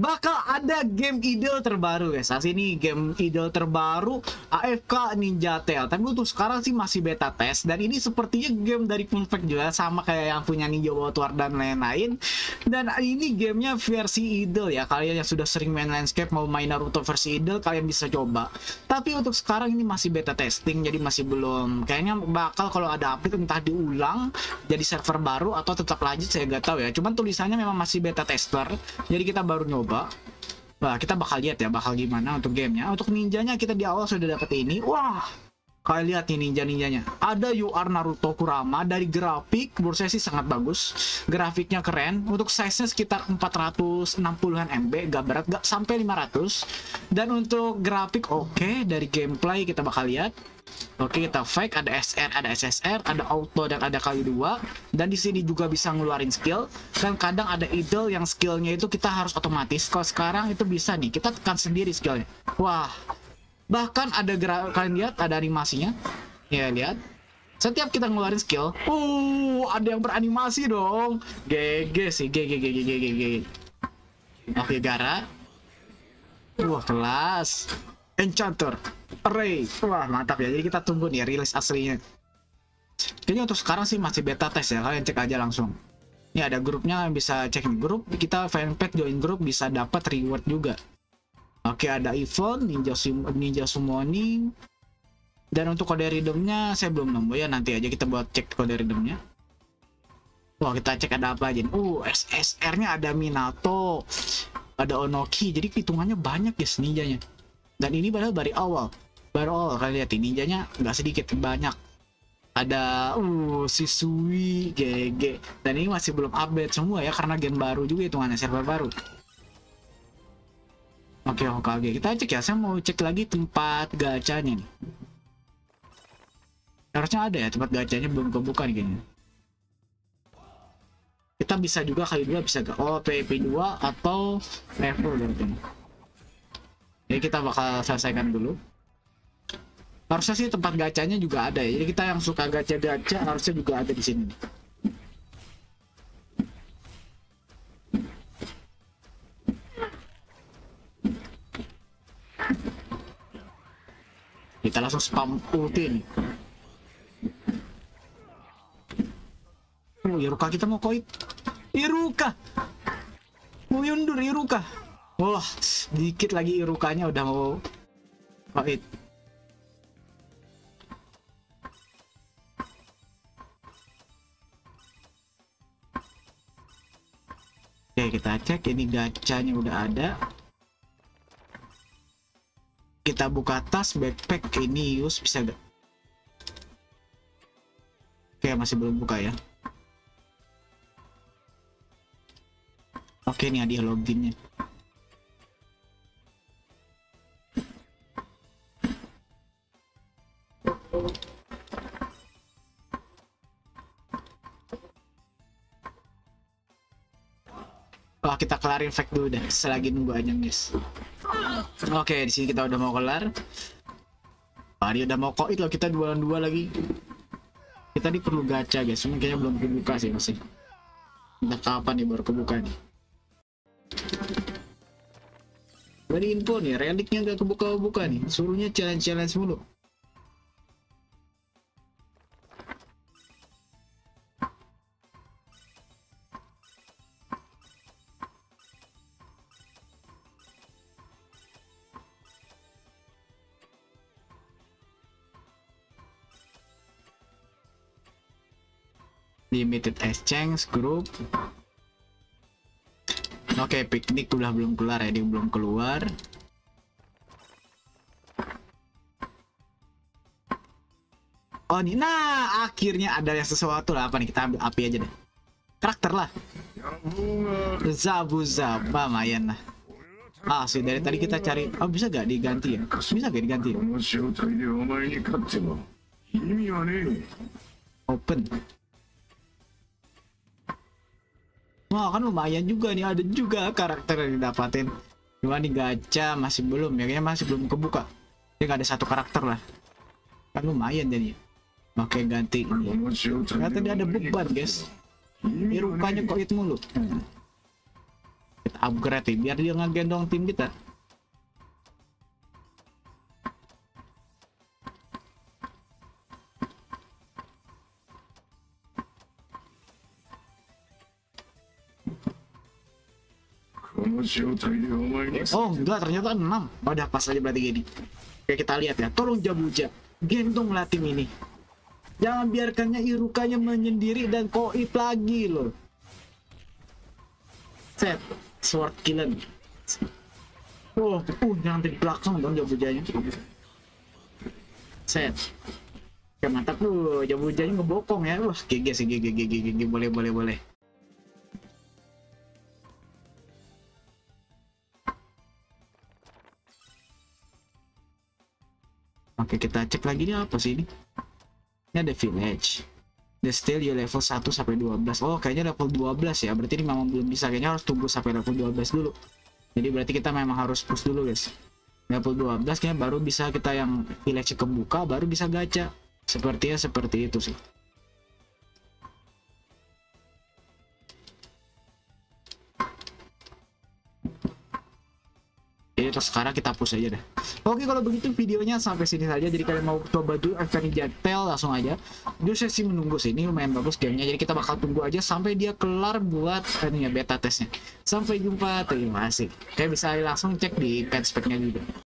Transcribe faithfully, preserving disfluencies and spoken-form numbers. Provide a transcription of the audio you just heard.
bakal ada game idol terbaru guys. Saat ini game idol terbaru A F K Ninja Tail. Tapi untuk sekarang sih masih beta test, dan ini sepertinya game dari Perfect juga, sama kayak yang punya Ninja World War dan lain-lain. Dan ini gamenya versi idol ya. Kalian yang sudah sering main Landscape mau main Naruto versi idol, kalian bisa coba. Tapi untuk sekarang ini masih beta testing, jadi masih belum. Kayaknya bakal kalau ada update entah diulang jadi server baru atau tetap lanjut, saya nggak tahu ya. Cuman tulisannya memang masih beta tester, jadi kita baru nyoba. Wah, kita bakal lihat ya bakal gimana untuk gamenya. Untuk ninjanya kita di awal sudah dapat ini. Wah, kalian lihat nih ninja-ninjanya. Ada You Are Naruto Kurama. Dari grafik menurut saya sih sangat bagus. Grafiknya keren. Untuk size-nya sekitar empat ratus enam puluhan M B, gak berat, gak sampai lima ratus. Dan untuk grafik oke, okay. Dari gameplay kita bakal lihat. Oke, kita fake, ada S R, ada S S R, ada auto, dan ada kali dua. Dan di sini juga bisa ngeluarin skill. Dan kadang ada idol yang skillnya itu kita harus otomatis. Kalau sekarang itu bisa nih, kita tekan sendiri skillnya. Wah, bahkan ada gerak, kalian lihat ada animasinya. Ya, lihat. Setiap kita ngeluarin skill, uh, ada yang beranimasi dong. G G sih, G G G G G G G. Oke, Gara. Wah, kelas. Enchanter, Array. Wah, mantap ya. Jadi kita tunggu nih rilis aslinya. Kayaknya untuk sekarang sih masih beta test ya. Kalian cek aja langsung. Ini ada grupnya, bisa cek nih grup. Kita fanpage join grup bisa dapat reward juga. Oke, ada event Ninja Sum Ninja Summoning. Dan untuk kode redeemnya saya belum nemu ya. Nanti aja kita buat cek kode redeemnya. Wah, kita cek ada apa aja nih. Uh, S S R-nya ada Minato, ada Onoki. Jadi hitungannya banyak guys ninjanya. Dan ini padahal dari awal, baru awal kalian lihat ini ninjanya nggak sedikit, banyak. Ada uh Shisui, G G. Dan ini masih belum update semua ya, karena game baru juga hitungannya, server baru. Oke, oke, oke. Kita cek ya. Saya mau cek lagi tempat gacanya nih. Harusnya ada ya tempat gacanya, belum kebuka nih kayaknya. Kita bisa juga kali dua bisa gak? Oh, P V P dua atau level berarti. Jadi kita bakal selesaikan dulu. Harusnya sih tempat gacanya juga ada ya. Jadi kita yang suka gacha-gacha harusnya juga ada di sini. Kita langsung spam ulti nih. Oh, Iruka kita mau koit. Iruka. Mau yundur Iruka. Wah, dikit lagi Irukanya udah mau koit. Oke, kita cek ini gacanya udah ada. Kita buka tas, backpack, ini use bisa gak? Oke, masih belum buka ya. Oke, ini hadiah loginnya. Wah, kita kelarin fact dulu deh, selagi nunggu aja guys. Oke, di sini kita udah mau kelar. Wah, dia udah mau koit loh, kita dua dua lagi. Kita ini perlu gacha guys, cuma kayaknya belum kebuka sih masih. Entah kapan nih baru kebuka nih. Dari info nih, reliknya nggak kebuka-buka nih, suruhnya challenge-challenge mulu. Limited exchange group. Oke, piknik udah belum keluar ya, dia belum keluar. Oh nih, nah akhirnya ada yang sesuatu lah. Apa nih, kita ambil api aja deh. Karakter lah. Zabu Zaba, lumayan lah. Ah, sih dari tadi kita cari. Oh, bisa gak diganti ya? Bisa gak diganti ya? Open. Wah, kan lumayan juga nih, ada juga karakter yang didapatin. Cuma nih gacha masih belum ya, kayaknya masih belum kebuka. Dia nggak ada satu karakter lah. Kan lumayan jadinya. Oke, ganti ini. Ternyata dia ada beban guys. Irukanya kok itu mulu. kita upgrade nih biar dia ngegendong tim kita. Oh enggak, ternyata enam. Udah pas aja berarti gini. Oke, kita lihat ya. Tolong Jabuja, gendonglah tim ini. Jangan biarkannya Irukanya menyendiri dan koip lagi loh. Set, sword killen. Oh, uh, jangan di belakang dong Jabujanya. Set. Oke, mantap tuh. Jabujanya ngebokong ya. Wah, G G sih, G G, G G, G G. Boleh, boleh, boleh. Oke, kita cek lagi ini apa sih ini? Ini ada village. The still you level satu sampai dua belas. Oh, kayaknya level dua belas ya. Berarti ini memang belum bisa. Kayaknya harus tunggu sampai level dua belas dulu. Jadi berarti kita memang harus push dulu, guys. Level dua belas kayaknya baru bisa kita yang village kebuka, baru bisa gacha. Sepertinya seperti itu sih. Terus sekarang kita push aja deh. Oke, kalau begitu videonya sampai sini saja. Jadi kalian mau coba dulu F K Ninja Tail langsung aja. Dia sesi menunggu sih, ini lumayan bagus gamenya. Jadi kita bakal tunggu aja sampai dia kelar buat ininya beta testnya. Sampai jumpa, terima kasih. Kayak bisa langsung cek di pet speknya juga.